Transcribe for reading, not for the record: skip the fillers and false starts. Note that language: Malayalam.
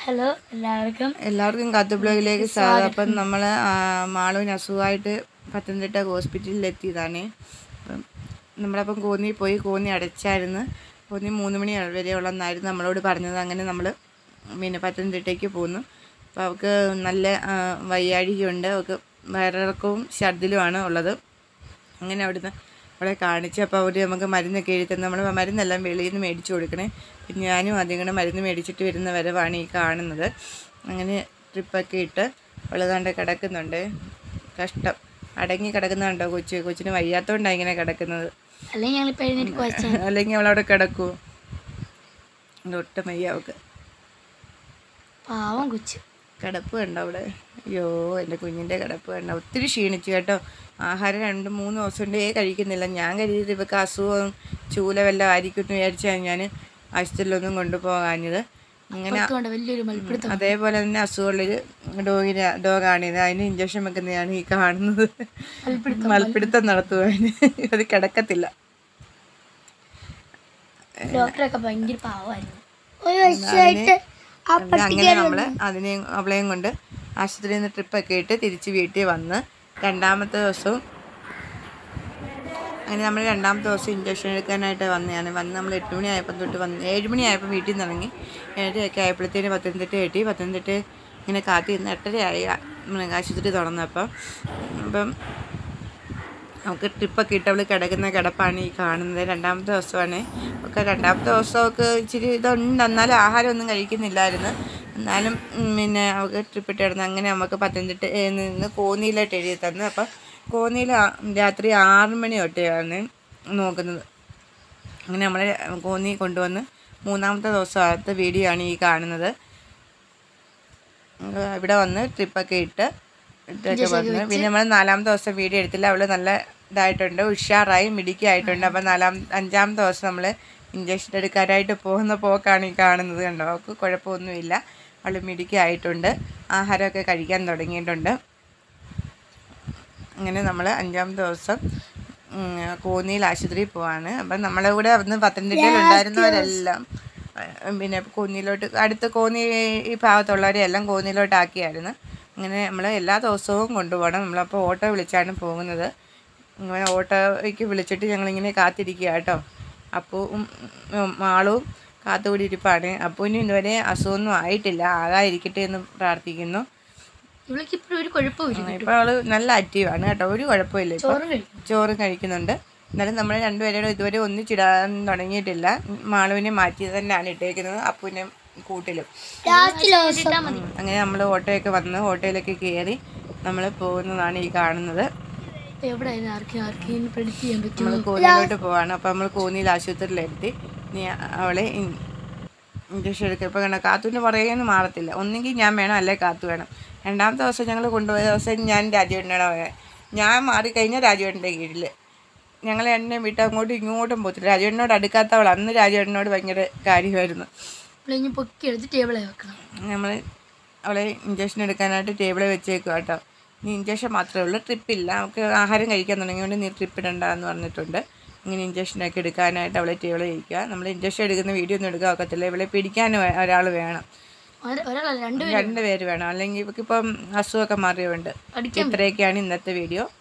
ഹലോ എല്ലാവർക്കും കത്ത് ബ്ലോഗിലേക്ക് സ്വാഗതം. അപ്പം നമ്മൾ മാളുവിന് അസുഖമായിട്ട് പത്തനംതിട്ട ഹോസ്പിറ്റലിൽ എത്തിയതാണ്. അപ്പം നമ്മളപ്പം കോന്നി പോയി. കോന്നി അടച്ചായിരുന്നു. കോന്നി 3 മണി വരെ ഉള്ളതെന്നായിരുന്നു നമ്മളോട് പറഞ്ഞത്. അങ്ങനെ നമ്മൾ പിന്നെ പത്തനംതിട്ടയ്ക്ക് പോന്നു. അപ്പോൾ അവൾക്ക് നല്ല വയ്യാഴികയുണ്ട്. അവൾക്ക് വയറിളക്കവും ഛർദിലുമാണ് ഉള്ളത്. അങ്ങനെ അവിടുന്ന് അവളെ കാണിച്ച് അപ്പോൾ അവർ നമുക്ക് മരുന്നൊക്കെ എഴുതി തന്നു. നമ്മൾ മരുന്നെല്ലാം വെളിയിൽ നിന്ന് മേടിച്ച് കൊടുക്കണേ. പിന്നെ ഞാനും അതിങ്ങനെ മരുന്ന് മേടിച്ചിട്ട് വരുന്ന വരവാണ് ഈ കാണുന്നത്. അങ്ങനെ ട്രിപ്പൊക്കെ ഇട്ട് അവളതാണ്ട് കിടക്കുന്നുണ്ട്. കഷ്ടം, അടങ്ങി കിടക്കുന്നുണ്ടോ കൊച്ചിന് വയ്യാത്തതുകൊണ്ടാണ് ഇങ്ങനെ കിടക്കുന്നത്. അല്ലെങ്കിൽ അവളവിടെ കിടക്കുമോ? ഒട്ടും വയ്യ അവൾക്ക്. പാവം കൊച്ച് കിടപ്പ് കണ്ടോ അവിടെ? അയ്യോ, എൻ്റെ കുഞ്ഞിൻ്റെ കിടപ്പ് കണ്ടോ? ഒത്തിരി ക്ഷീണിച്ചു കേട്ടോ. ആഹാരം 2-3 ദിവസം കൊണ്ടേ കഴിക്കുന്നില്ല. ഞാൻ കരുതിയത് ഇവർക്ക് അസുഖം ചൂല വല്ലതും ആയിരിക്കും എന്ന് വിചാരിച്ചാണ് ഞാൻ ആശുപത്രിയിലൊന്നും കൊണ്ടുപോകാഞ്ഞത്. അങ്ങനെ അതേപോലെ തന്നെ അസുഖമുള്ളൊരു ഡോഗാണിത്. അതിന് ഇഞ്ചക്ഷൻ വെക്കുന്നതാണ് ഈ കാണുന്നത്. മൽപ്പിടുത്തം നടത്തുവാന്. അത് കിടക്കത്തില്ല. ഡോക്ടറൊക്കെ ഭയങ്കര പാവമായിരുന്നു. അങ്ങനെ നമ്മൾ അവളെയും കൊണ്ട് ആശുപത്രിയിൽ നിന്ന് ട്രിപ്പൊക്കെ ഇട്ട് തിരിച്ച് വീട്ടിൽ വന്ന് രണ്ടാമത്തെ ദിവസവും അങ്ങനെ നമ്മൾ രണ്ടാമത്തെ ദിവസം ഇഞ്ചക്ഷൻ എടുക്കാനായിട്ട് വന്നതാണ്. നമ്മൾ 8 മണി ആയപ്പോൾ തൊട്ട് 7 മണി ആയപ്പോൾ വീട്ടിൽ നിന്ന് ഇറങ്ങി. 7:30 ആയപ്പോഴത്തേന് പത്തനംതിട്ട എത്തി. പത്തനംതിട്ട ഇങ്ങനെ കാത്തിരുന്ന് 8:30 ആശുപത്രി തുറന്നപ്പോൾ. അപ്പം നമുക്ക് ട്രിപ്പൊക്കെ ഇട്ട് അവൾ കിടക്കുന്ന കിടപ്പാണ് ഈ കാണുന്നത്. രണ്ടാമത്തെ ദിവസമാണ്. ഒക്കെ രണ്ടാമത്തെ ദിവസമൊക്കെ ഇച്ചിരി ഇതുണ്ട്. എന്നാലും ആഹാരമൊന്നും കഴിക്കുന്നില്ലായിരുന്നു. എന്നാലും പിന്നെ അവൾക്ക് ട്രിപ്പിട്ട് കിടന്ന്. അങ്ങനെ നമുക്ക് പത്തനംതിട്ട നിന്ന് കോന്നിയിലോട്ട് എഴുതി തന്നു. അപ്പം കോന്നിയിൽ രാത്രി 6 മണി തൊട്ടാണ് നോക്കുന്നത്. അങ്ങനെ നമ്മൾ കോന്നി കൊണ്ടുവന്ന് 3-ാമത്തെ ദിവസത്തെ വീഡിയോ ആണ് ഈ കാണുന്നത്. ഇവിടെ വന്ന് ട്രിപ്പൊക്കെ ഇട്ടൊക്കെ വന്ന് പിന്നെ നമ്മൾ 4-ാമത്തെ ദിവസം വീഡിയോ എടുത്തില്ല. അവൾ നല്ല ഇതായിട്ടുണ്ട്, ഉഷാറായി മിടുക്കിയായിട്ടുണ്ട്. അപ്പം 5-ാമത്തെ ദിവസം നമ്മൾ ഇഞ്ചക്ഷൻ എടുക്കാനായിട്ട് പോകുന്ന പോക്കാണ് ഈ കാണുന്നത്. കണ്ടോ, അവൾക്ക് കുഴപ്പമൊന്നുമില്ല. അവൾ മിടുക്കിയായിട്ടുണ്ട്. ആഹാരമൊക്കെ കഴിക്കാൻ തുടങ്ങിയിട്ടുണ്ട്. അങ്ങനെ നമ്മൾ 5-ാമത്തെ ദിവസം കോന്നിയിൽ ആശുപത്രിയിൽ പോവാണ്. അപ്പം നമ്മളെ കൂടെ അന്ന് പത്തനംതിട്ടയിൽ ഉണ്ടായിരുന്നവരെല്ലാം പിന്നെ കോന്നിയിലോട്ട് അടുത്ത കോന്നി ഈ ഭാഗത്തുള്ളവരെല്ലാം കോന്നിയിലോട്ടാക്കിയായിരുന്നു. അങ്ങനെ നമ്മൾ എല്ലാ ദിവസവും കൊണ്ടുപോകണം. നമ്മളപ്പോൾ ഓട്ടോ വിളിച്ചാണ് പോകുന്നത്. അങ്ങനെ ഓട്ടോയ്ക്ക് വിളിച്ചിട്ട് ഞങ്ങളിങ്ങനെ കാത്തിരിക്കുക കേട്ടോ. അപ്പവും മാളും കാത്തുകൂടി ഇരിപ്പാണ്. അപ്പൂന് ഇതുവരെ അസുഖമൊന്നും ആയിട്ടില്ല. ആകാതിരിക്കട്ടെ എന്ന് പ്രാർത്ഥിക്കുന്നു. ഇപ്പോൾ അവൾ നല്ല ആക്റ്റീവാണ് കേട്ടോ. ഒരു കുഴപ്പമില്ല. ഇപ്പോൾ ചോറും കഴിക്കുന്നുണ്ട്. എന്നാലും നമ്മൾ രണ്ടുപേരും ഇതുവരെ ഒന്നിച്ചിടാൻ തുടങ്ങിയിട്ടില്ല. മാളുവിനെ മാറ്റി തന്നെയാണ് ഇട്ടേക്കുന്നത്, അപ്പൂനെ കൂട്ടിലും. അങ്ങനെ നമ്മൾ ഓട്ടോയൊക്കെ വന്ന് ഓട്ടോയിലൊക്കെ കയറി നമ്മൾ പോകുന്നതാണ് ഈ കാണുന്നത്. നമ്മൾ കോന്നിയിലോട്ട് പോവാണ്. അപ്പോൾ നമ്മൾ കോന്നിയിൽ ആശുപത്രിയിലെത്തി. ഇനി അവളെ ഇഞ്ചക്ഷൻ എടുക്കുക. ഇപ്പോൾ കണ്ട കാത്തുവിന് പറയുകയെന്ന് മാറത്തില്ല. ഒന്നെങ്കിൽ ഞാൻ വേണം, അല്ലെ കാത്തു വേണം. 2-ാമത്തെ ദിവസം ഞങ്ങൾ കൊണ്ടുപോയ ദിവസം ഞാൻ രാജുവേട്ടനോട് പോയത്. ഞാൻ മാറിക്കഴിഞ്ഞാൽ രാജുവേട്ടൻ്റെ കീഴിൽ. ഞങ്ങൾ എന്നെ വിട്ട് അങ്ങോട്ടും ഇങ്ങോട്ടും പോത്തില്ല. രാജുവേട്ടനോട് അടുക്കാത്തവൾ. അന്ന് രാജുവേട്ടനോട് ഭയങ്കര കാര്യമായിരുന്നു. നമ്മൾ അവളെ ഇഞ്ചക്ഷൻ എടുക്കാനായിട്ട് ടേബിളിൽ വെച്ചേക്കുക കേട്ടോ. ഇനി ഇഞ്ചക്ഷൻ മാത്രമേ ഉള്ളൂ, ട്രിപ്പില്ല. നമുക്ക് ആഹാരം കഴിക്കാൻ തുടങ്ങിയതുകൊണ്ട് നീ ട്രിപ്പ് ഇടണ്ടെന്ന് പറഞ്ഞിട്ടുണ്ട്. ഇങ്ങനെ ഇഞ്ചക്ഷനൊക്കെ എടുക്കാനായിട്ട് അവളെ ടേബിളിൽ ഇരിക്കുക. നമ്മൾ ഇഞ്ചക്ഷൻ എടുക്കുന്ന വീഡിയോ ഒന്നും എടുക്കാൻ ഒക്കത്തില്ല. ഇവളെ പിടിക്കാൻ ഒരാൾ വേണം, 2 പേര് വേണം. അല്ലെങ്കിൽ ഇവൾക്കിപ്പം അസുഖമൊക്കെ മാറിയുണ്ട്. ഇത്രയൊക്കെയാണ് ഇന്നത്തെ വീഡിയോ.